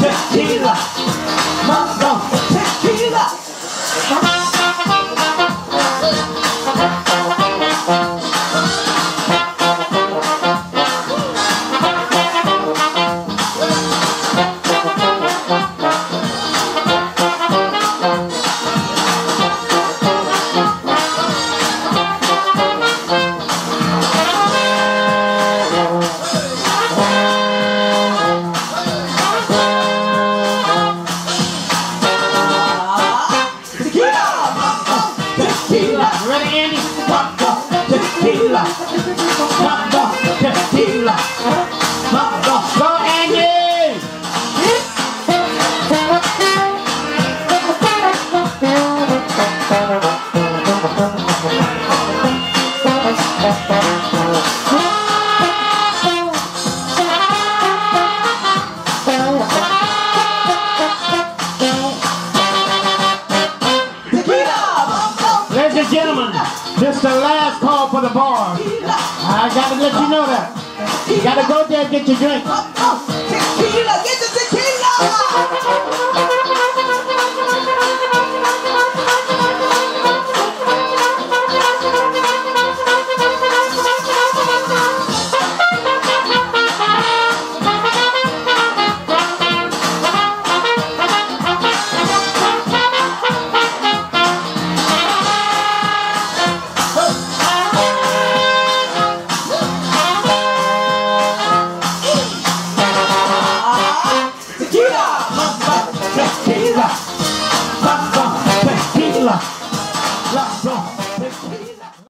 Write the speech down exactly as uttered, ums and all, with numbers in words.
tequila, mango, tequila. Ready, Andy? Mango, tequila, mango, tequila, mango. Go, Andy! Ladies and gentlemen, this is the last call for the bar. I gotta let you know that. You gotta go there and get your drink. Tequila, get the tequila!